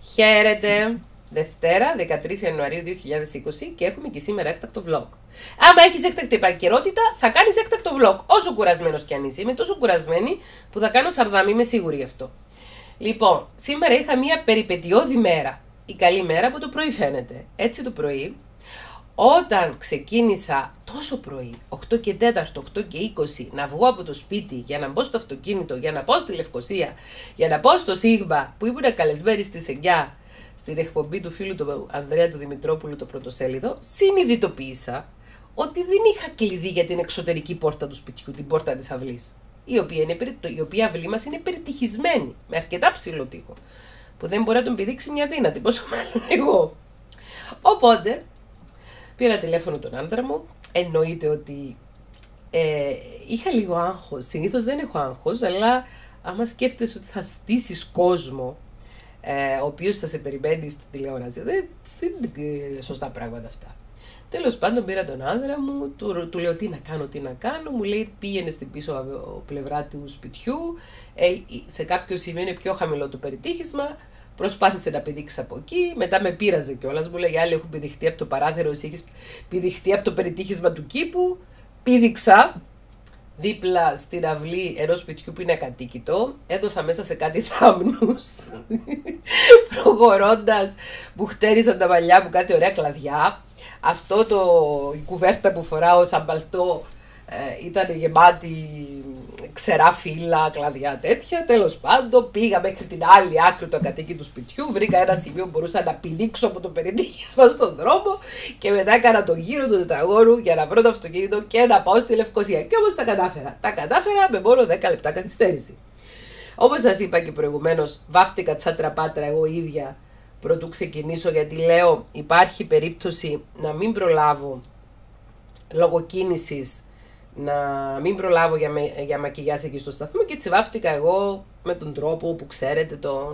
Χαίρετε! Δευτέρα, 13 Ιανουαρίου 2020 και έχουμε και σήμερα έκτακτο vlog. Άμα έχεις έκτακτη επικαιρότητα, θα κάνεις έκτακτο vlog. Όσο κουρασμένος κι αν είσαι. Είμαι τόσο κουρασμένη που θα κάνω σαρδάμι, είμαι σίγουρη γι' αυτό. Λοιπόν, σήμερα είχα μια περιπετειώδη μέρα. Η καλή μέρα από το πρωί φαίνεται. Έτσι το πρωί, όταν ξεκίνησα τόσο πρωί, 8 και 4, 8 και 20, να βγω από το σπίτι για να μπω στο αυτοκίνητο, για να πάω στη Λευκοσία, για να πάω στο Σίγμα, που ήμουν καλεσμένη στις 9, στην εκπομπή του φίλου του Ανδρέα του Δημητρόπουλου, το πρωτοσέλιδο, συνειδητοποίησα ότι δεν είχα κλειδί για την εξωτερική πόρτα του σπιτιού, την πόρτα της αυλής, η οποία αυλή μας είναι περιτυχισμένη, με αρκετά ψηλό τοίχο, που δεν μπορεί να τον πηδήξει μια δύνατη, πόσο μάλλον εγώ. Οπότε, πήρα τηλέφωνο τον άντρα μου, εννοείται ότι είχα λίγο άγχος, συνήθως δεν έχω άγχος, αλλά άμα σκέφτεσαι ότι θα στήσεις κόσμο, ο οποίος θα σε περιμένει στην τηλεόραση, δεν είναι σωστά πράγματα αυτά. Τέλος πάντων πήρα τον άντρα μου, του λέω τι να κάνω, μου λέει πήγαινε στην πίσω πλευρά του σπιτιού, σε κάποιο σημείο είναι πιο χαμηλό το περιτύχισμα, προσπάθησε να πηδήξει από εκεί, μετά με πείραζε κιόλας, μου λέει οι άλλοι έχουν πηδηχτεί από το παράθυρο, εσύ έχεις πηδηχτεί από το περιτύχισμα του κήπου. Πήδηξα δίπλα στην αυλή ενός σπιτιού που είναι ακατοίκητο, έδωσα μέσα σε κάτι θάμνους, προχωρώντας που χτέρισαν τα μαλλιά μου κάτι ωραία κλαδιά. Η κουβέρτα που φοράω σαν παλτό ήταν γεμάτη ξερά φύλλα, κλαδιά τέτοια. Τέλος πάντων, πήγα μέχρι την άλλη άκρη του ακατοίκητου σπιτιού. Βρήκα ένα σημείο που μπορούσα να πηδήξω από το περιτύχισμα στον δρόμο και μετά έκανα το γύρο του τετραγώνου για να βρω το αυτοκίνητο και να πάω στη Λευκοσία. Και όμως τα κατάφερα. Τα κατάφερα με μόνο 10 λεπτά καθυστέρηση. Όπως σας είπα και προηγουμένως, βάφτηκα τσάτρα πάτρα εγώ ίδια πρωτού ξεκινήσω, γιατί λέω υπάρχει περίπτωση να μην προλάβω λόγω κίνησης, να μην προλάβω για μακιγιάζ εκεί στο σταθμό, και έτσι βάφτηκα εγώ με τον τρόπο που ξέρετε, τον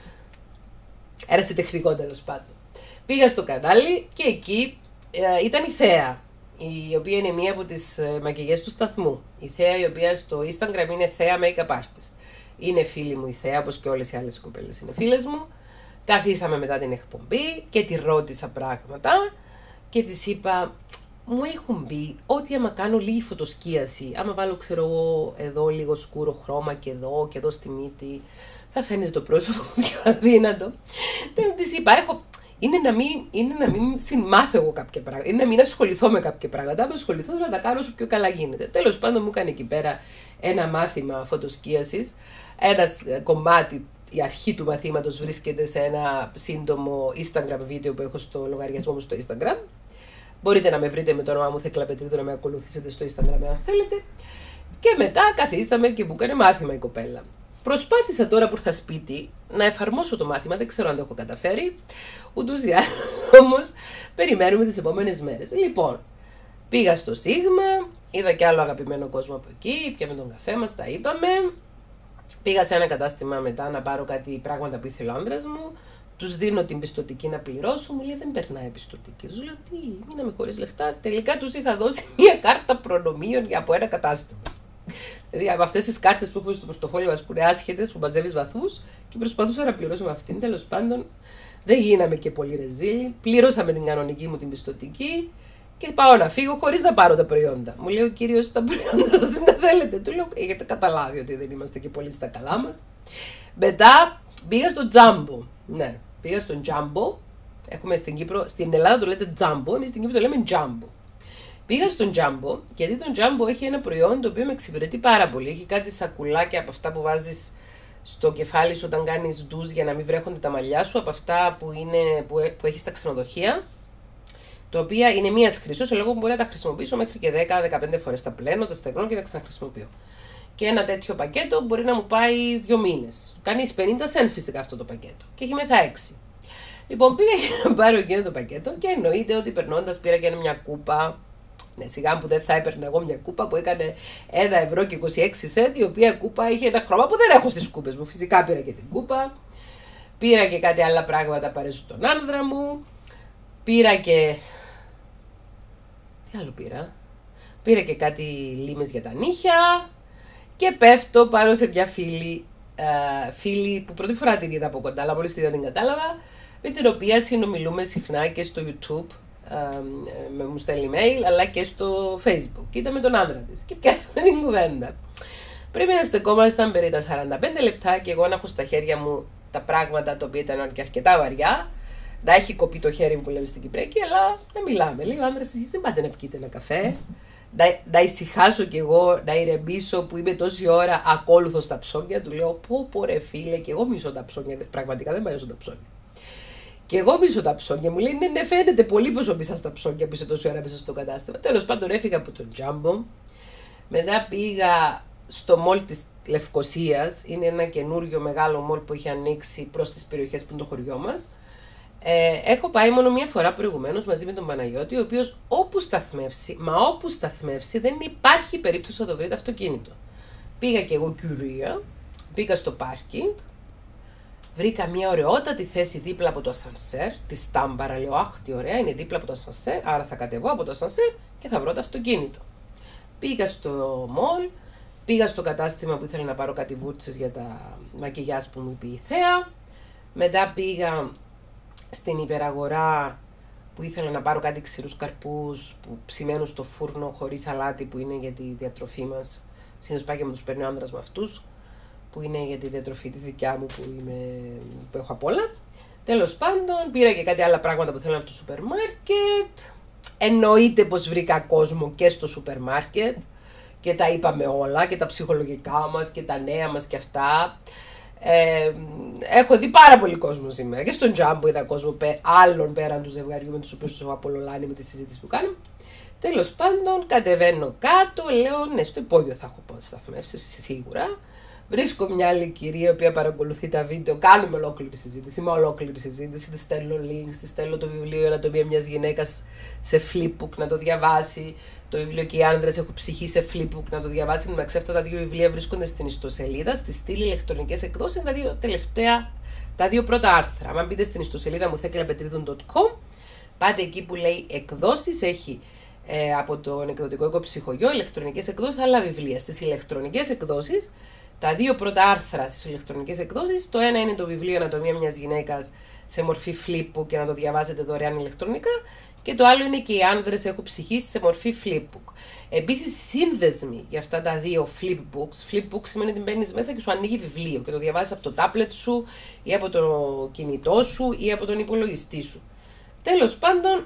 ερασιτεχνικό τέλος πάντων. Πήγα στο κανάλι και εκεί ήταν η Θέα, η οποία είναι μία από τις μακιγιές του σταθμού. Η Θέα, η οποία στο Instagram είναι Θέα Makeup Artist. Είναι φίλη μου η Θέα, όπως και όλες οι άλλες κοπέλες είναι φίλες μου. Καθίσαμε μετά την εκπομπή και τη ρώτησα πράγματα και της είπα, μου έχουν πει ότι άμα κάνω λίγη φωτοσκίαση, άμα βάλω ξέρω εγώ εδώ λίγο σκούρο χρώμα και εδώ στη μύτη, θα φαίνεται το πρόσωπο πιο αδύνατο. Τέλος της είπα, είναι να μην συμμάθω εγώ κάποια πράγματα, είναι να μην ασχοληθώ με κάποια πράγματα, άμα ασχοληθώ να τα κάνω όσο πιο καλά γίνεται. Τέλος πάντων μου έκανε εκεί πέρα ένα μάθημα φωτοσκίασης, ένα κομμάτι. Η αρχή του μαθήματος βρίσκεται σε ένα σύντομο Instagram βίντεο που έχω στο λογαριασμό μου στο Instagram. Μπορείτε να με βρείτε με το όνομά μου Θέκλα Πετρίδου, να με ακολουθήσετε στο Instagram αν θέλετε. Και μετά καθίσαμε και μου έκανε μάθημα η κοπέλα. Προσπάθησα τώρα που ήρθα σπίτι να εφαρμόσω το μάθημα, δεν ξέρω αν το έχω καταφέρει. Ούτως ή άλλως όμως περιμένουμε τις επόμενες μέρες. Λοιπόν, πήγα στο Σίγμα, είδα και άλλο αγαπημένο κόσμο από εκεί, πιάμε τον καφέ μας, τα είπαμε. Πήγα σε ένα κατάστημα μετά να πάρω κάτι πράγματα που ήθελε ο άντρας μου. Τους δίνω την πιστωτική να πληρώσω. Μου λέει δεν περνάει πιστωτική. Τους λέω τι, μείναμε χωρίς λεφτά. Τελικά τους είχα δώσει μια κάρτα προνομίων από ένα κατάστημα. Δηλαδή από αυτές τις κάρτες που έχουμε στο πορτοφόλι μας που είναι άσχετες, που μαζεύεις βαθμούς, και προσπαθούσα να πληρώσω με αυτήν. Τέλος πάντων δεν γίναμε και πολύ ρεζίλοι. Πλήρωσα με την κανονική μου την πιστωτική. Και πάω να φύγω χωρίς να πάρω τα προϊόντα. Μου λέει ο κύριος τα προϊόντα σας δεν τα θέλετε. Του λέω έχετε καταλάβει ότι δεν είμαστε και πολύ στα καλά μας. Μετά πήγα στο Jumbo. Ναι, πήγα στο Jumbo. Έχουμε στην Κύπρο, στην Ελλάδα το λέτε Jumbo, εμείς στην Κύπρο το λέμε Jumbo. Πήγα στον Jumbo γιατί τον Jumbo έχει ένα προϊόν το οποίο με εξυπηρετεί πάρα πολύ. Έχει κάτι σακουλάκια από αυτά που βάζεις στο κεφάλι σου όταν κάνεις ντουζ για να μην βρέχονται τα μαλλιά σου, από αυτά που έχεις στα ξενοδοχεία. Τα οποία είναι μία χρυσό, σε λόγω που μπορεί να τα χρησιμοποιήσω μέχρι και 10-15 φορές. Τα πλένω, τα στεγνώ και τα ξαναχρησιμοποιώ. Και ένα τέτοιο πακέτο μπορεί να μου πάει 2 μήνες. Κάνει 50 cent φυσικά αυτό το πακέτο. Και έχει μέσα 6. Λοιπόν, πήγα για να πάρω εκείνο το πακέτο και εννοείται ότι περνώντας πήρα και μια κούπα. Ναι, σιγά που δεν θα έπαιρνα εγώ μια κούπα που έκανε 1,26 cent, η οποία κούπα είχε ένα χρώμα που δεν έχω στις κούπες μου. Φυσικά πήρα και την κούπα. Πήρα και κάτι άλλα πράγματα παρέσου στον άνδρα μου. Πήρα και. Τι άλλο πήρα. Πήρα και κάτι λίμες για τα νύχια. Και πέφτω πάνω σε μια φίλη φίλη που πρώτη φορά την είδα από κοντά, αλλά μόλις την κατάλαβα, με την οποία συνομιλούμε συχνά και στο YouTube, μου στέλνει email, αλλά και στο Facebook. Και ήταν με τον άντρα της και πιάσαμε την κουβέντα. Πρέπει να στεκόμασταν περί τα 45 λεπτά και εγώ να έχω στα χέρια μου τα πράγματα τα οποία ήταν και αρκετά βαριά, να έχει κοπεί το χέρι μου που λέμε στην Κυπρέκη, αλλά να μιλάμε. Λέει ο άντρας της, δεν πάτε να πιείτε ένα καφέ, να ησυχάσω κι εγώ, να ηρεμήσω που είμαι τόση ώρα ακόλουθο στα ψώνια. Του λέω, πω ρε φίλε, και εγώ μισώ τα ψώνια, πραγματικά δεν μ' αρέσουν τα ψώνια. Και εγώ μισώ τα ψώνια. Μου λέει, ναι, φαίνεται πολύ πόσο μισά στα ψώνια που είσαι τόση ώρα μέσα στο κατάστημα. Τέλος πάντων, έφυγα από τον Jumbo. Μετά πήγα στο μολ της Λευκωσίας. Είναι ένα καινούριο μεγάλο μολ που έχει ανοίξει προς τις περιοχές που είναι το χωριό μας. Έχω πάει μόνο μία φορά προηγουμένως μαζί με τον Παναγιώτη, ο οποίος όπου σταθμεύσει, δεν υπάρχει περίπτωση να το βρει το αυτοκίνητο. Πήγα και εγώ κουρία, πήγα στο πάρκινγκ. Βρήκα μια ωραιότατη θέση δίπλα από το ασανσέρ, τη Στάμπαρα. Λέω, αχ, τι ωραία, είναι δίπλα από το ασανσέρ, άρα θα κατεβώ από το ασανσέρ και θα βρω το αυτοκίνητο. Πήγα στο μολ, πήγα στο κατάστημα που ήθελα να πάρω κάτι βούτσες για τα μακιγιάζ που μου είπε η Θέα. Μετά πήγα στην υπεραγορά που ήθελα να πάρω κάτι ξηρούς καρπούς που ψημένουν στο φούρνο χωρίς αλάτι, που είναι για τη διατροφή μας. Συνήθως πάει και μου τους παίρνει ο άντρας με αυτούς, που είναι για τη διατροφή τη δικιά μου που έχω απ' όλα. Τέλος πάντων, πήρα και κάτι άλλα πράγματα που θέλω από το σούπερ μάρκετ. Εννοείται πως βρήκα κόσμο και στο σούπερ μάρκετ και τα είπαμε όλα, και τα ψυχολογικά μας και τα νέα μας και αυτά. Έχω δει πάρα πολύ κόσμο σήμερα και στον Jumbo είδα κόσμο άλλων πέραν του ζευγαριού με τους οποίους έχω απολολάνει με τη συζήτηση που κάνουμε. Τέλος πάντων, κατεβαίνω κάτω, λέω ναι, στο υπόγειο θα έχω σταθμεύσεις σίγουρα. Βρίσκω μια άλλη κυρία η οποία παρακολουθεί τα βίντεο, κάνουμε ολόκληρη συζήτηση, τη στέλνω links, τη στέλνω το βιβλίο «Η ανατομία μιας γυναίκας» σε flipbook να το διαβάσει. Το βιβλίο «Και οι άνδρες έχουν ψυχή» σε flipbook να το διαβάσει. Εντάξει, αυτά τα δύο βιβλία βρίσκονται στην ιστοσελίδα, στη στήλη ηλεκτρονικές εκδόσεις, τα δύο πρώτα άρθρα. Αν μπείτε στην ιστοσελίδα μου theklapetridon.com, πάτε εκεί που λέει εκδόσεις, έχει από τον εκδοτικό οίκο Ψυχογειό ηλεκτρονικές εκδόσεις, άλλα βιβλία. Στις ηλεκτρονικές εκδόσεις, τα δύο πρώτα άρθρα στις ηλεκτρονικές εκδόσεις, το ένα είναι το βιβλίο «Ανατομία μιας γυναίκας» σε μορφή flipbook και να το διαβάζετε δωρεάν ηλεκτρονικά, και το άλλο είναι «Και οι άνδρες έχουν ψυχή» σε μορφή flipbook. Επίσης, σύνδεσμοι για αυτά τα δύο flipbooks. Flipbook σημαίνει ότι μπαίνεις μέσα και σου ανοίγει βιβλίο και το διαβάζεις από το tablet σου ή από το κινητό σου ή από τον υπολογιστή σου. Τέλος πάντων,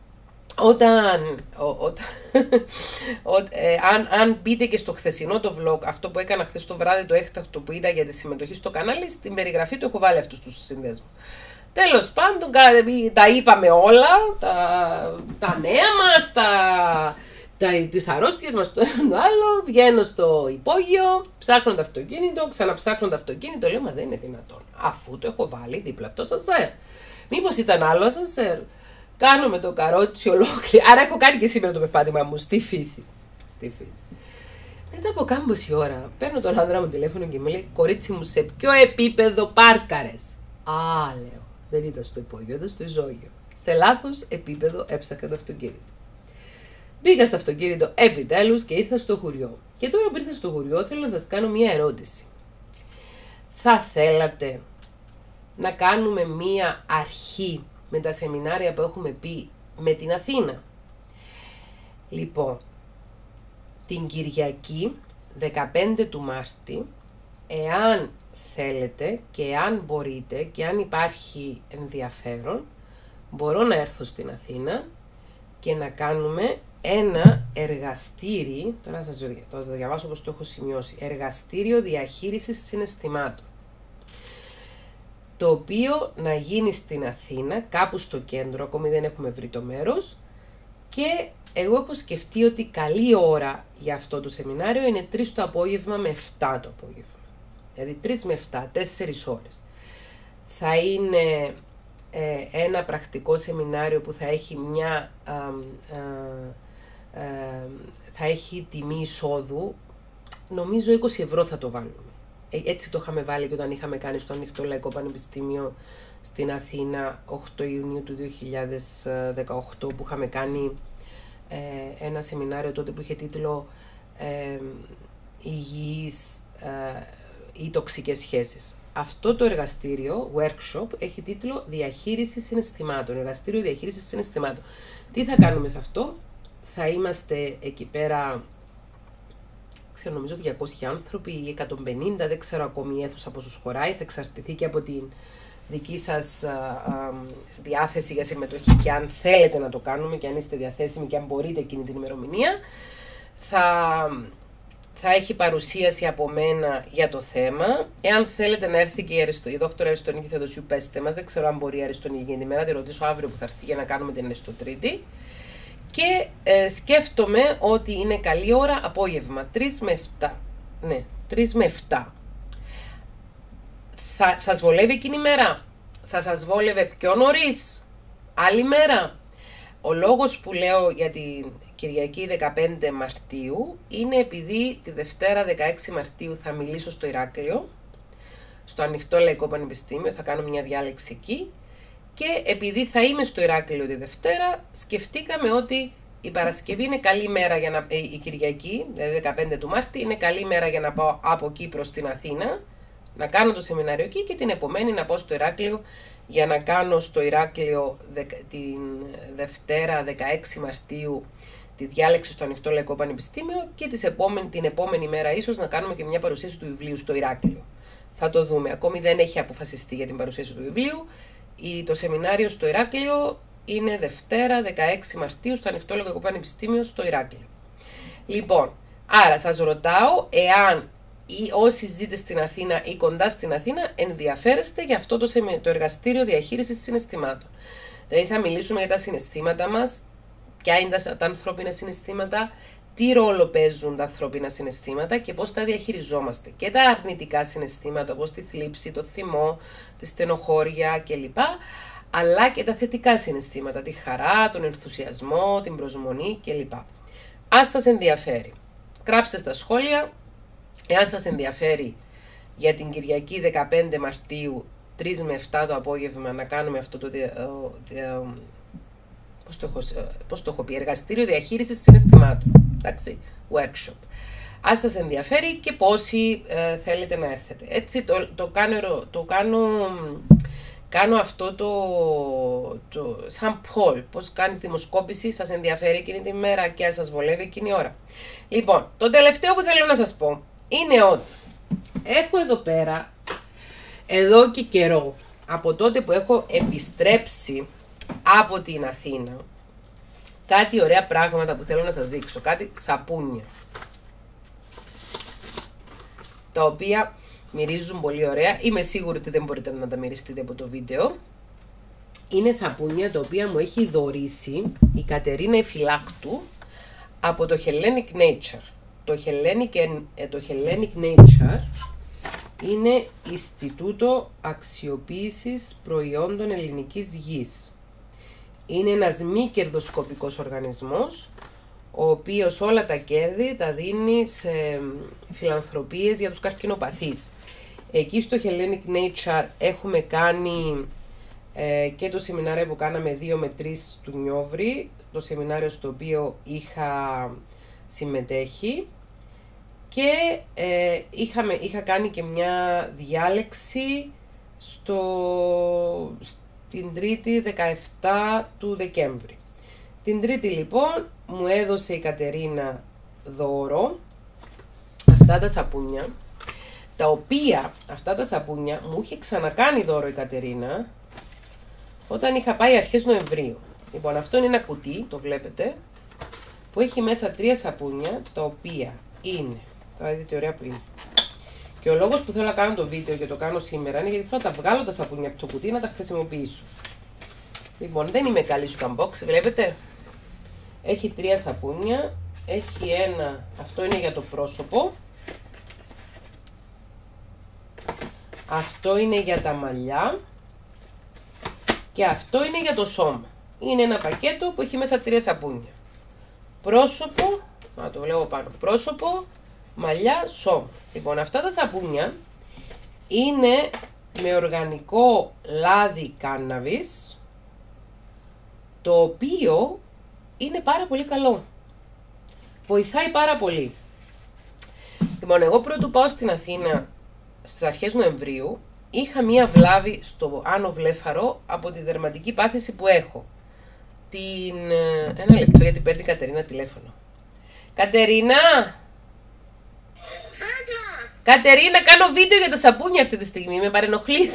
αν μπείτε και στο χθεσινό το vlog, αυτό που έκανα χθες το βράδυ, το έκτακτο που είδα για τη συμμετοχή στο κανάλι, στην περιγραφή του έχω βάλει αυτούς τους συνδέσμους. Τέλος πάντων, τα είπαμε όλα, τα νέα μας, τις αρρώστιες μας, το ένα το άλλο. Βγαίνω στο υπόγειο, ψάχνω το αυτοκίνητο, ξαναψάχνω το αυτοκίνητο, λέω μα δεν είναι δυνατόν, αφού το έχω βάλει δίπλα από το ασανσέρ. Μήπως ήταν άλλο ασανσέρ? Κάνω με το καρότσι ολόκληρη. Άρα έχω κάνει και σήμερα το περπάτημα μου στη φύση. Μετά από κάμποση ώρα παίρνω τον άντρα μου τηλέφωνο και μου λέει, κορίτσι μου, σε ποιο επίπεδο πάρκαρες? Λέω, δεν ήταν στο υπόγειο, ήταν στο ισόγειο. Σε λάθος επίπεδο έψαχνα το αυτοκίνητο. Μπήκα στο αυτοκίνητο επιτέλους και ήρθα στο χωριό. Και τώρα που ήρθα στο χωριό θέλω να σας κάνω μία ερώτηση. Θα θέλατε να κάνουμε μία αρχή με τα σεμινάρια που έχουμε πει με την Αθήνα? Λοιπόν, την Κυριακή 15 του Μάρτη, εάν θέλετε και εάν μπορείτε και αν υπάρχει ενδιαφέρον, μπορώ να έρθω στην Αθήνα και να κάνουμε ένα εργαστήρι, τώρα θα σας το διαβάσω όπως το έχω σημειώσει, εργαστήριο διαχείρισης συναισθημάτων, το οποίο να γίνει στην Αθήνα, κάπου στο κέντρο, ακόμη δεν έχουμε βρει το μέρος, και εγώ έχω σκεφτεί ότι καλή ώρα για αυτό το σεμινάριο είναι 3 το απόγευμα με 7 το απόγευμα. Δηλαδή 3 με 7, 4 ώρες. Θα είναι ένα πρακτικό σεμινάριο που θα έχει θα έχει τιμή εισόδου, νομίζω 20 ευρώ θα το βάλουμε. Έτσι το είχαμε βάλει και όταν είχαμε κάνει στο Ανοιχτό Λαϊκό Πανεπιστήμιο στην Αθήνα 8 Ιουνίου του 2018, που είχαμε κάνει ένα οι τοξικές σχέσεις. Αυτό το εργαστήριο, workshop, έχει τίτλο «Διαχείριση συναισθημάτων». Εργαστήριο διαχείρισης συναισθημάτων. Τι θα κάνουμε σε αυτό? Θα είμαστε εκεί πέρα, ξέρω, νομίζω 200 άνθρωποι ή 150, δεν ξέρω ακόμη η αίθουσα πόσους χωράει, θα εξαρτηθεί και από την δική σας διάθεση για συμμετοχή και αν θέλετε να το κάνουμε και αν είστε διαθέσιμοι και αν μπορείτε εκείνη την ημερομηνία. Θα έχει παρουσίαση από μένα για το θέμα. Εάν θέλετε να έρθει και η δόκτωρα Αριστονίκη Θεοδοσίου, πέστε μας. Δεν ξέρω αν μπορεί η Αριστονίκη για την ημέρα, τη ρωτήσω αύριο που θα έρθει για να κάνουμε την Αριστοτρίτη. Και σκέφτομαι ότι είναι καλή ώρα απόγευμα, 3 με 7. Ναι, 3 με 7. Θα σας βολεύει εκείνη η μέρα? Θα σας βόλευε πιο νωρίς? Άλλη μέρα? Ο λόγος που λέω για την Κυριακή 15 Μαρτίου είναι επειδή τη Δευτέρα 16 Μαρτίου θα μιλήσω στο Ηράκλειο, στο Ανοιχτό Λαϊκό Πανεπιστήμιο, θα κάνω μια διάλεξη εκεί και επειδή θα είμαι στο Ηράκλειο τη Δευτέρα, σκεφτήκαμε ότι η Παρασκευή είναι καλή μέρα για να, η Κυριακή, δηλαδή 15 του Μάρτη, είναι καλή μέρα για να πάω από εκεί προς την Αθήνα, να κάνω το σεμινάριο εκεί και την επομένη να πάω στο Ηράκλειο για να κάνω στο Ηράκλειο την Δευτέρα 16 Μαρτίου τη διάλεξη στο Ανοιχτό Λαϊκό Πανεπιστήμιο και την επόμενη μέρα ίσως να κάνουμε και μια παρουσίαση του βιβλίου στο Ηράκλειο. Θα το δούμε. Ακόμη δεν έχει αποφασιστεί για την παρουσίαση του βιβλίου. Το σεμινάριο στο Ηράκλειο είναι Δευτέρα 16 Μαρτίου στο Ανοιχτό Λαϊκό Πανεπιστήμιο στο Ηράκλειο. Λοιπόν, άρα σας ρωτάω εάν όσοι ζείτε στην Αθήνα ή κοντά στην Αθήνα ενδιαφέρεστε για αυτό το εργαστήριο διαχείρισης συναισθημάτων. Δηλαδή θα μιλήσουμε για τα συναισθήματα μας, ποια είναι τα ανθρώπινα συναισθήματα, τι ρόλο παίζουν τα ανθρώπινα συναισθήματα και πώς τα διαχειριζόμαστε. Και τα αρνητικά συναισθήματα όπως τη θλίψη, το θυμό, τη στενοχώρια κλπ. Αλλά και τα θετικά συναισθήματα, τη χαρά, τον ενθουσιασμό, την προσμονή κλπ. Αν σας ενδιαφέρει, γράψτε στα σχόλια. Εάν σας ενδιαφέρει για την Κυριακή 15 Μαρτίου 3 με 7 το απόγευμα να κάνουμε αυτό το πώς το έχω πει, εργαστήριο διαχείρισης συναισθημάτων, εντάξει, workshop. Αν σας ενδιαφέρει και πόσοι θέλετε να έρθετε. Έτσι κάνω αυτό σαν poll, πώς κάνεις δημοσκόπηση, σας ενδιαφέρει εκείνη τη μέρα και αν σας βολεύει εκείνη η ώρα. Λοιπόν, το τελευταίο που θέλω να σας πω είναι ότι έχω εδώ πέρα, εδώ και καιρό, από τότε που έχω επιστρέψει από την Αθήνα, κάτι ωραία πράγματα που θέλω να σας δείξω, κάτι σαπούνια, τα οποία μυρίζουν πολύ ωραία, είμαι σίγουρη ότι δεν μπορείτε να τα μυριστείτε από το βίντεο. Είναι σαπούνια τα οποία μου έχει δωρήσει η Κατερίνα Εφυλάκτου από το Hellenic Nature. Το Hellenic Nature είναι Ινστιτούτο Αξιοποίησης Προϊόντων Ελληνικής Γης. Είναι ένας μη κερδοσκοπικός οργανισμός, ο οποίος όλα τα κέρδη τα δίνει σε φιλανθρωπίες για τους καρκινοπαθείς. Εκεί στο Hellenic Nature έχουμε κάνει και το σεμινάριο που κάναμε 2 με 3 του Νιόβρη, το σεμινάριο στο οποίο είχα συμμετέχει και είχα κάνει και μια διάλεξη την Τρίτη 17 του Δεκέμβρη. Την Τρίτη λοιπόν μου έδωσε η Κατερίνα δώρο αυτά τα σαπούνια, τα οποία αυτά τα σαπούνια μου είχε ξανακάνει δώρο η Κατερίνα όταν είχα πάει αρχές Νοεμβρίου. Λοιπόν, αυτό είναι ένα κουτί, το βλέπετε, που έχει μέσα 3 σαπούνια, τα οποία είναι, τώρα δείτε ωραία που είναι. Και ο λόγος που θέλω να κάνω το βίντεο και το κάνω σήμερα είναι γιατί θέλω να τα βγάλω τα σαπούνια από το κουτί να τα χρησιμοποιήσω. Λοιπόν, δεν είμαι καλή στο unbox, βλέπετε. Έχει 3 σαπούνια, έχει ένα, αυτό είναι για το πρόσωπο, αυτό είναι για τα μαλλιά και αυτό είναι για το σώμα. Είναι ένα πακέτο που έχει μέσα 3 σαπούνια. Πρόσωπο, να το βλέπω πάνω, πρόσωπο, μαλλιά, σώμα. Λοιπόν, αυτά τα σαπούνια είναι με οργανικό λάδι κάναβης, το οποίο είναι πάρα πολύ καλό. Βοηθάει πάρα πολύ. Λοιπόν, εγώ πρώτου πάω στην Αθήνα στις αρχές Νοεμβρίου, είχα μία βλάβη στο άνω βλέφαρο από τη δερματική πάθηση που έχω. Ένα λεπτό, γιατί παίρνει η Κατερίνα τηλέφωνο. Κατερίνα! Κατερίνα, κάνω βίντεο για τα σαπούνια αυτή τη στιγμή, με παρενοχλείς.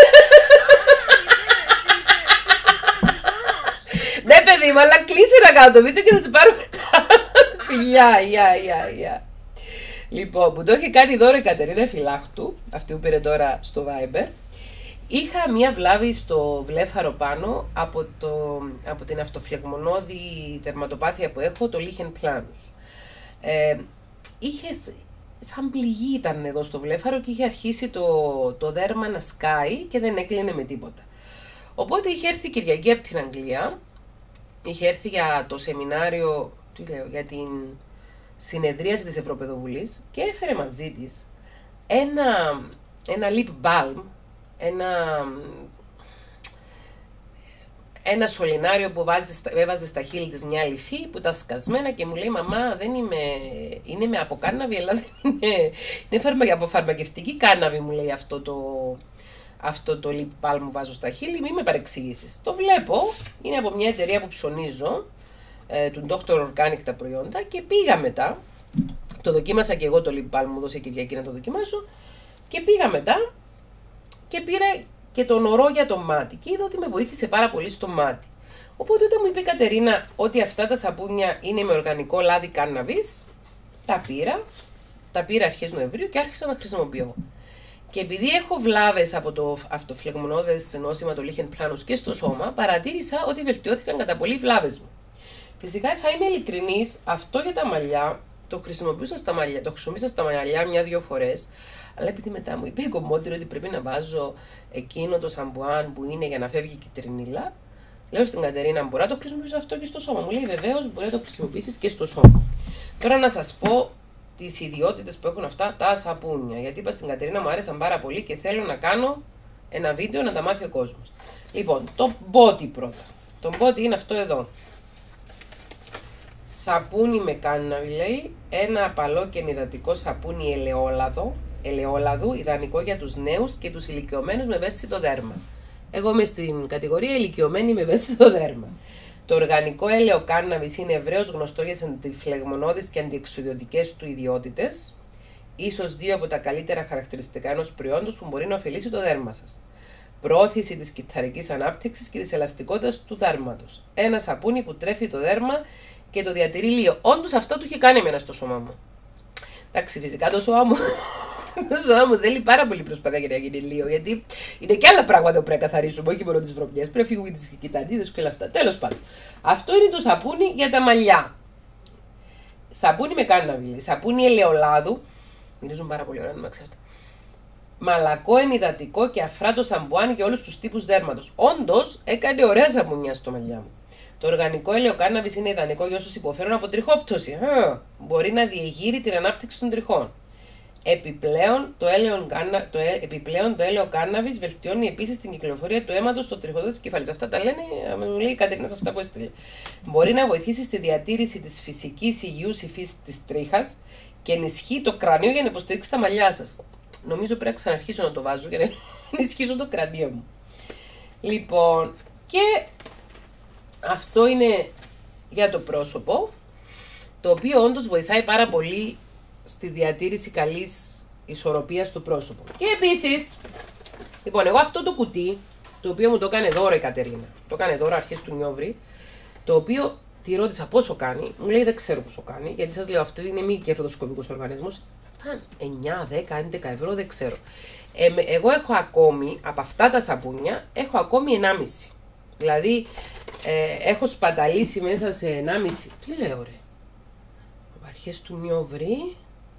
Ναι, παιδί μου, αλλά κλείσε να κάνω το βίντεο και θα σε πάρω μετά. Φιλιά, γεια. Λοιπόν, που το έχει κάνει δώρο η Κατερίνα Φιλάχτου, αυτή που πήρε τώρα στο Viber. Είχα μία βλάβη στο βλέφαρο πάνω από την αυτοφλεγμονώδη τερματοπάθεια που έχω, το Lichen planus. Είχε σαν πληγή ήταν εδώ στο βλέφαρο και είχε αρχίσει το δέρμα να σκάει και δεν έκλεινε με τίποτα. Οπότε είχε έρθει η Κυριακή από την Αγγλία, είχε έρθει για το σεμινάριο, για την συνεδρίαση της Ευρωπαιδοβουλής και έφερε μαζί της ένα lip balm, ένα σωληνάριο που έβαζε στα χείλη της μια λυφή που ήταν σκασμένα και μου λέει «Μαμά, είναι με από κάναβη, αλλά δεν είναι από φαρμακευτική κάναβη», μου λέει αυτό το lip balm που βάζω στα χείλη, μη με παρεξηγήσεις. Το βλέπω, είναι από μια εταιρεία που ψωνίζω, του Dr. Organic τα προϊόντα, και πήγα μετά, το δοκίμασα και εγώ το lip balm, μου δώσε η Κυριακή να το δοκιμάσω, και πήγα μετά και πήρα και τον ορό για το μάτι και είδα ότι με βοήθησε πάρα πολύ στο μάτι. Οπότε όταν μου είπε η Κατερίνα ότι αυτά τα σαπούνια είναι με οργανικό λάδι κάναβης, τα πήρα αρχές Νοεμβρίου και άρχισα να χρησιμοποιώ. Και επειδή έχω βλάβες από το αυτοφλεγμονώδες νόσημα, το Lichen planus, και στο σώμα, παρατήρησα ότι βελτιώθηκαν κατά πολύ οι βλάβες μου. Φυσικά θα είμαι ειλικρινής, αυτό για τα μαλλιά το χρησιμοποίησα στα μαλλιά μια-δυο φορές, αλλά επειδή μετά μου είπε η κομμότηρο ότι πρέπει να βάζω εκείνο το σαμπουάν που είναι για να φεύγει η κυτρινίλα, λέω στην Κατερίνα: μπορώ να το χρησιμοποιήσω αυτό και στο σώμα? Μου λέει: βεβαίως, μπορεί να το χρησιμοποιήσεις και στο σώμα. Τώρα να σας πω τις ιδιότητες που έχουν αυτά τα σαπούνια, γιατί είπα στην Κατερίνα μου άρεσαν πάρα πολύ και θέλω να κάνω ένα βίντεο να τα μάθει ο κόσμος. Λοιπόν, το body πρώτα. Το body είναι αυτό εδώ. Σαπούνι με κάναβη, λέει, ένα απαλό και ενυδατικό σαπούνι ελαιόλαδου, ιδανικό για τους νέους και τους ηλικιωμένους με ευαίσθητο δέρμα. Εγώ είμαι στην κατηγορία ηλικιωμένη με ευαίσθητο δέρμα. Το οργανικό έλαιο κάναβης είναι ευρέως γνωστό για τις αντιφλεγμονώδεις και αντιεξουδιωτικές του ιδιότητες, ίσως δύο από τα καλύτερα χαρακτηριστικά ενός προϊόντος που μπορεί να ωφελήσει το δέρμα σας. Προώθηση της κυταρικής ανάπτυξης και της ελαστικότητας του δέρματος. Ένα σαπούνι που τρέφει το δέρμα και το διατηρεί λίγο. Όντως αυτό του είχε κάνει εμένα στο σώμα μου. Εντάξει, φυσικά το σώμα μου θέλει πάρα πολύ προσπάθεια για να γίνει λίγο, γιατί είναι και άλλα πράγματα που πρέπει να καθαρίσουμε, όχι μόνο τις βρωμιές. Πρέπει να φύγουμε τις κυταρίδες και όλα αυτά. Τέλος πάντων. Αυτό είναι το σαπούνι για τα μαλλιά. Σαπούνι με κάναβη, σαπούνι ελαιολάδου. Μυρίζουν πάρα πολύ ωραία, να ξέρετε. Μαλακό, ενυδατικό και αφράτο σαμπουάν για όλους τους τύπους δέρματος. Όντως έκανε ωραία σαπουνιά στο μαλλιά μου. Το οργανικό έλαιο κάναβης είναι ιδανικό για όσους υποφέρουν από τριχόπτωση. Μπορεί να διεγείρει την ανάπτυξη των τριχών. Επιπλέον, το έλαιο κάναβης βελτιώνει επίσης την κυκλοφορία του αίματος στο τριχοδό της κεφαλής. Αυτά τα λένε, μου λέει η Κατερίνα σε αυτά που έστειλε. Μπορεί να βοηθήσει στη διατήρηση της φυσικής υγιούς υφής της τρίχας και ενισχύει το κρανίο για να υποστηρίξει τα μαλλιά σας. Νομίζω πρέπει να ξαναρχίσω να το βάζω για να ενισχύσω το κρανίο μου. Λοιπόν, και αυτό είναι για το πρόσωπο, το οποίο όντως βοηθάει πάρα πολύ στη διατήρηση καλής ισορροπίας στο πρόσωπο. Και επίσης, λοιπόν, εγώ αυτό το κουτί, το οποίο μου το έκανε δώρο η Κατερίνα, το έκανε δώρο αρχές του Νιόβρη, το οποίο τη ρώτησα πόσο κάνει, μου λέει δεν ξέρω πόσο κάνει, γιατί σας λέω αυτό είναι μη κερδοσκοπικός οργανισμός, 9, 10, 11 ευρώ, δεν ξέρω. Εγώ έχω ακόμη, από αυτά τα σαπούνια, έχω ακόμη 1,5. Δηλαδή, έχω σπαταλήσει μέσα σε 1,5. Τι λέω ρε. Από αρχές του Νιόβρη,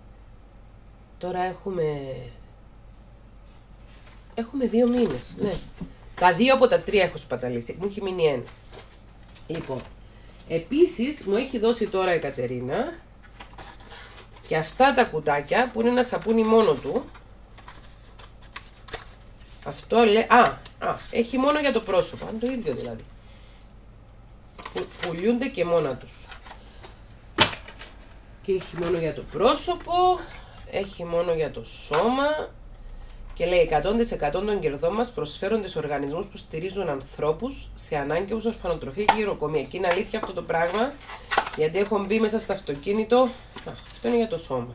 τώρα έχουμε 2 μήνες. Ναι. Τα 2 από τα 3 έχω σπαταλήσει. Μου έχει μείνει 1. Λοιπόν, επίσης μου έχει δώσει τώρα η Κατερίνα και αυτά τα κουτάκια που είναι ένα σαπούνι μόνο του. Αυτό λέει. Έχει μόνο για το πρόσωπο. Αν το ίδιο δηλαδή. Πουλιούνται και μόνα τους. Και έχει μόνο για το πρόσωπο. Έχει μόνο για το σώμα. Και λέει 100% των κερδών μας προσφέρονται σε οργανισμούς που στηρίζουν ανθρώπους σε ανάγκη όπως ορφανοτροφία και γυροκομεία. Και είναι αλήθεια αυτό το πράγμα, γιατί έχω μπει μέσα στο αυτοκίνητο. Αυτό είναι για το σώμα.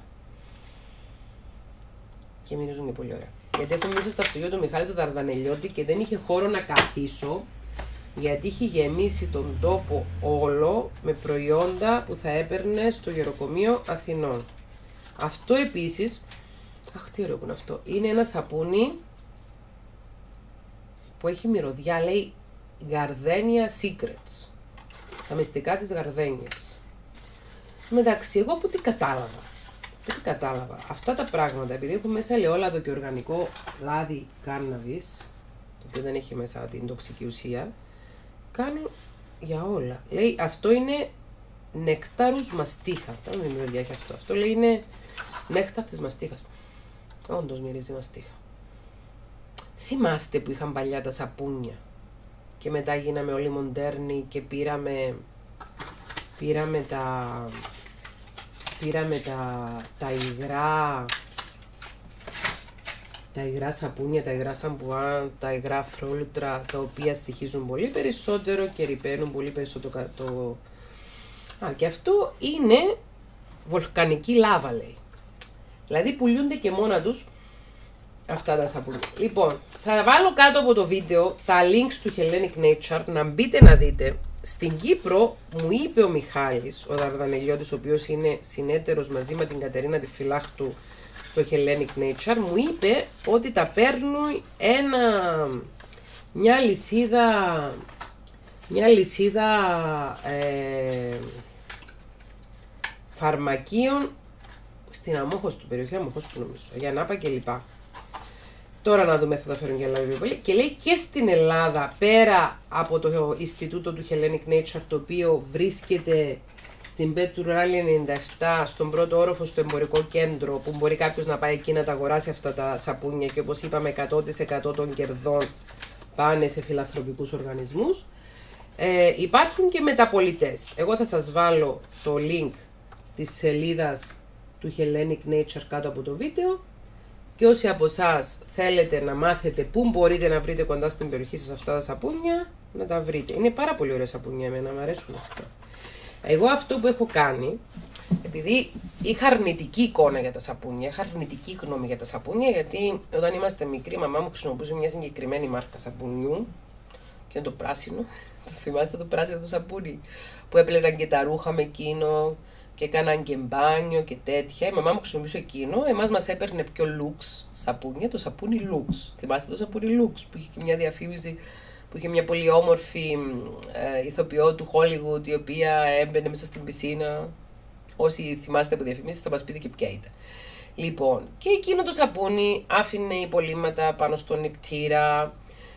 Και μυρίζουν και πολύ ωραία. Γιατί έχω μπει μέσα στο αυτοκίνητο του Μιχάλη του Δαρδανελιώτη και δεν είχε χώρο να καθίσω, γιατί είχε γεμίσει τον τόπο όλο με προϊόντα που θα έπαιρνε στο γεροκομείο Αθηνών. Αυτό επίσης, αχ τι ωραίο που είναι αυτό, είναι ένα σαπούνι που έχει μυρωδιά, λέει Gardenia Secrets, τα μυστικά της Γαρδένιας. μεταξύ, εγώ από τι κατάλαβα, αυτά τα πράγματα, επειδή έχουν μέσα ελαιόλαδο και οργανικό λάδι κάναβης, το οποίο δεν έχει μέσα την τοξική ουσία, κάνει για όλα. Λέει, αυτό είναι νεκτάρους μαστίχα. Δεν είναι μυρωδιά έχει αυτό. Αυτό λέει είναι νέκταρ της μαστίχας. Όντως μυρίζει μαστίχα. Θυμάστε που είχαν παλιά τα σαπούνια και μετά γίναμε όλοι μοντέρνοι και πήραμε τα υγρά σαπούνια, τα υγρά σαμπουάν, τα υγρά φρόλουτρα, τα οποία στοιχίζουν πολύ περισσότερο και ρυπαίνουν πολύ περισσότερο και αυτό είναι βολκανική λάβα, λέει. Δηλαδή πουλούνται και μόνα τους αυτά τα σαπούνια. Λοιπόν, θα βάλω κάτω από το βίντεο τα links του Hellenic Nature, να μπείτε να δείτε. Στην Κύπρο μου είπε ο Μιχάλης, ο Δαρδανελιώτης, ο οποίος είναι συνέτερος μαζί με την Κατερίνα τη Φυλάχτου στο Hellenic Nature, μου είπε ότι τα παίρνουν μια λυσίδα φαρμακείων στην Αμόχωστο, περιοχή Αμόχωστο νομίζω, για Νάπα και λοιπά. Τώρα να δούμε, θα τα φέρουν για Ελλάδα πολύ. Και λέει και στην Ελλάδα, πέρα από το Ινστιτούτο του Hellenic Nature, το οποίο βρίσκεται στην Πέτρου Ράλι 97, στον πρώτο όροφο στο εμπορικό κέντρο, που μπορεί κάποιος να πάει εκεί να τα αγοράσει αυτά τα σαπούνια και όπως είπαμε 100% των κερδών πάνε σε φιλανθρωπικούς οργανισμούς. Υπάρχουν και μεταπολιτές. Εγώ θα σας βάλω το link της σελίδας του Hellenic Nature κάτω από το βίντεο. Και όσοι από εσάς θέλετε να μάθετε πού μπορείτε να βρείτε κοντά στην περιοχή σας αυτά τα σαπούνια, να τα βρείτε. Είναι πάρα πολύ ωραία σαπούνια εμένα, μου αρέσουν αυτά. Εγώ αυτό που έχω κάνει, επειδή είχα αρνητική εικόνα για τα σαπούνια, είχα αρνητική γνώμη για τα σαπούνια, γιατί όταν είμαστε μικροί η μαμά μου χρησιμοποιούσε μια συγκεκριμένη μάρκα σαπουνιού, και είναι το πράσινο, το θυμάστε το πράσινο το σαπούνι, που έπλαιναν και τα ρούχα με εκείνο, και έκαναν και μπάνιο και τέτοια. Η μαμά μου χρησιμοποιούσε εκείνο. Εμάς μας έπαιρνε πιο Lux σαπούνια, το σαπούνι Lux. Θυμάστε το σαπούνι Lux που είχε και μια διαφήμιση, που είχε μια πολύ όμορφη ηθοποιό του Hollywood, η οποία έμπαινε μέσα στην πισίνα. Όσοι θυμάστε από διαφημίσεις θα μας πείτε και ποια ήταν. Λοιπόν, και εκείνο το σαπούνι άφηνε υπολείμματα πάνω στον νηπτήρα,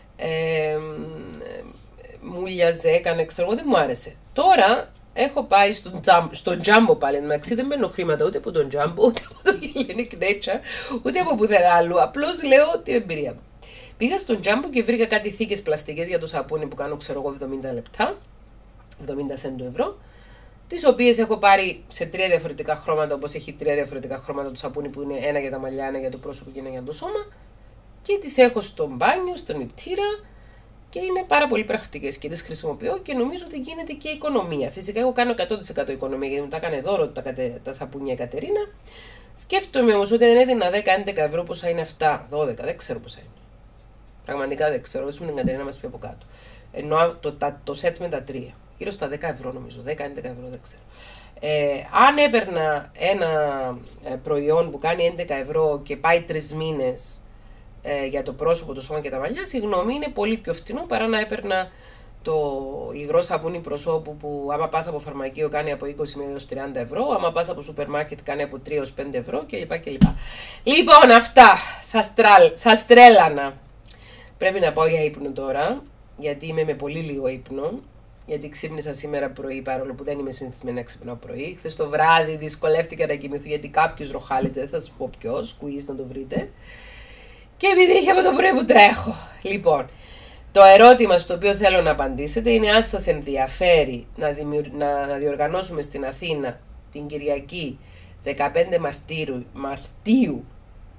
μουλιαζε, έκανε, ξέρω, δεν μου άρεσε. Τώρα έχω πάει στον Jumbo πάλι, εντάξει, δεν παίρνω χρήματα ούτε από τον Jumbo, ούτε από το Hellenic Nature, ούτε από πουθενά άλλου. Απλώς λέω την εμπειρία μου. Πήγα στον Jumbo και βρήκα κάτι θήκες πλαστικές για το σαπούνι που κάνω, ξέρω εγώ, 70 λεπτά, 70 σέντο ευρώ, τις οποίες έχω πάρει σε 3 διαφορετικά χρώματα, όπως έχει 3 διαφορετικά χρώματα το σαπούνι, που είναι ένα για τα μαλλιά, ένα για το πρόσωπο και ένα για το σώμα, και τις έχω στο μπάνιο, στον νηπτήρα. Και είναι πάρα πολύ πρακτικές και τις χρησιμοποιώ και νομίζω ότι γίνεται και οικονομία. Φυσικά, εγώ κάνω 100% οικονομία, γιατί μου τα έκανε δώρο τα σαπούνια η Κατερίνα. Σκέφτομαι όμως ότι δεν έδινα 10-11 ευρώ, πόσα είναι αυτά, 12, δεν ξέρω πόσα είναι. Πραγματικά δεν ξέρω, όσο με την Κατερίνα μας πει από κάτω. Ενώ το set με τα 3, γύρω στα 10 ευρώ νομίζω, 10-11 ευρώ, δεν ξέρω. Αν έπαιρνα ένα προϊόν που κάνει 11 ευρώ και πάει 3 μήνες, για το πρόσωπο, το σώμα και τα μαλλιά, συγγνώμη, είναι πολύ πιο φτηνό παρά να έπαιρνα το υγρό σαπούνι προσώπου, που άμα πας από φαρμακείο κάνει από 20 έως 30 ευρώ, άμα πας από σούπερ μάρκετ κάνει από 3 έως 5 ευρώ κλπ. Λοιπόν, αυτά σας τρέλανα. Πρέπει να πάω για ύπνο τώρα, γιατί είμαι με πολύ λίγο ύπνο, γιατί ξύπνησα σήμερα πρωί, παρόλο που δεν είμαι συνηθισμένη να ξυπνάω πρωί. Χθες το βράδυ δυσκολεύτηκα να κοιμηθώ, γιατί κάποιος ροχάλιζε, δεν θα σας πω ποιος, quiz να το βρείτε. Και επειδή είχε από το πρωί που τρέχω. Λοιπόν, το ερώτημα στο οποίο θέλω να απαντήσετε είναι αν σας ενδιαφέρει να διοργανώσουμε στην Αθήνα την Κυριακή 15 Μαρτίου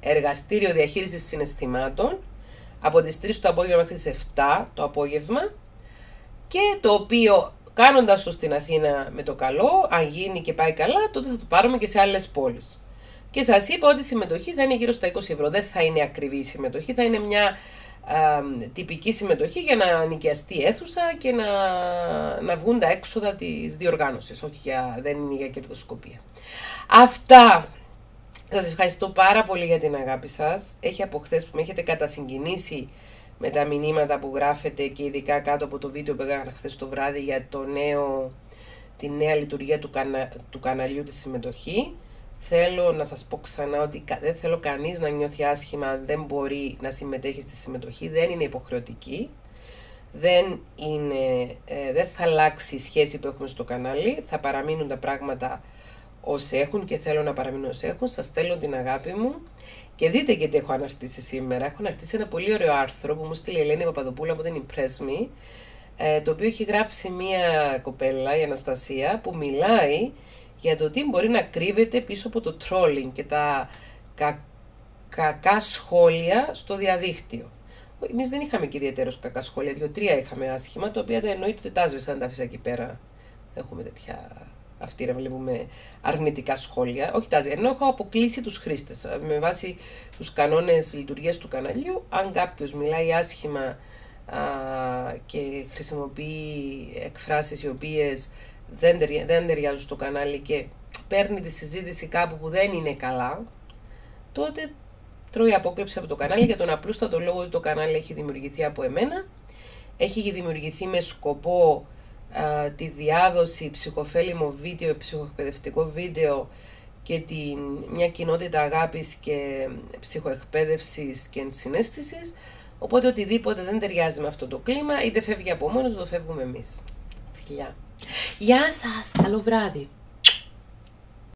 εργαστήριο διαχείρισης συναισθημάτων από τις 3 το απόγευμα μέχρι τις 7 το απόγευμα, και το οποίο κάνοντας το στην Αθήνα με το καλό, αν γίνει και πάει καλά, τότε θα το πάρουμε και σε άλλες πόλεις. Και σας είπα ότι η συμμετοχή θα είναι γύρω στα 20 ευρώ. Δεν θα είναι ακριβή η συμμετοχή, θα είναι μια τυπική συμμετοχή για να νοικιαστεί αίθουσα και να βγουν τα έξοδα της διοργάνωσης. Όχι, δεν είναι για κερδοσκοπία. Αυτά. Σας ευχαριστώ πάρα πολύ για την αγάπη σας. Έχει από χθες που με έχετε κατασυγκινήσει με τα μηνύματα που γράφετε, και ειδικά κάτω από το βίντεο που έκανα χθες το βράδυ για τη νέα λειτουργία του καναλιού της συμμετοχή. Θέλω να σας πω ξανά ότι δεν θέλω κανείς να νιώθει άσχημα αν δεν μπορεί να συμμετέχει στη συμμετοχή. Δεν είναι υποχρεωτική. Δεν θα αλλάξει η σχέση που έχουμε στο κανάλι. Θα παραμείνουν τα πράγματα όσοι έχουν και θέλω να παραμείνουν όσοι έχουν. Σας στέλνω την αγάπη μου. Και δείτε και τι έχω αναρτήσει σήμερα. Έχω αναρτήσει ένα πολύ ωραίο άρθρο που μου στείλει η Ελένη Παπαδοπούλου από την Impress Me, το οποίο έχει γράψει μία κοπέλα, η Αναστασία, που μιλάει για το τι μπορεί να κρύβεται πίσω από το trolling και τα κακά σχόλια στο διαδίκτυο. Εμείς δεν είχαμε και ιδιαίτερως κακά σχόλια, 2-3 είχαμε άσχημα, τα οποία δεν εννοείται ότι τα άσβεσαν, τα άφησα εκεί πέρα. Έχουμε τέτοια... Αυτή να βλέπουμε αρνητικά σχόλια. Όχι τάζι, ενώ έχω αποκλείσει τους χρήστες. Με βάση τους κανόνες λειτουργίας του καναλιού, αν κάποιος μιλάει άσχημα και χρησιμοποιεί εκφράσεις οι οποίες δεν ταιριάζουν στο κανάλι και παίρνει τη συζήτηση κάπου που δεν είναι καλά, τότε τρώει απόκρυψη από το κανάλι για τον απλούστατο λόγο ότι το κανάλι έχει δημιουργηθεί από εμένα. Έχει δημιουργηθεί με σκοπό τη διάδοση ψυχοφέλιμο βίντεο, ψυχοεκπαιδευτικό βίντεο και μια κοινότητα αγάπης και ψυχοεκπαίδευσης και ενσυναίσθησης. Οπότε οτιδήποτε δεν ταιριάζει με αυτό το κλίμα, είτε φεύγει από μόνο του, το φεύγουμε εμείς. Φιλιά. Γεια σας, καλό βράδυ.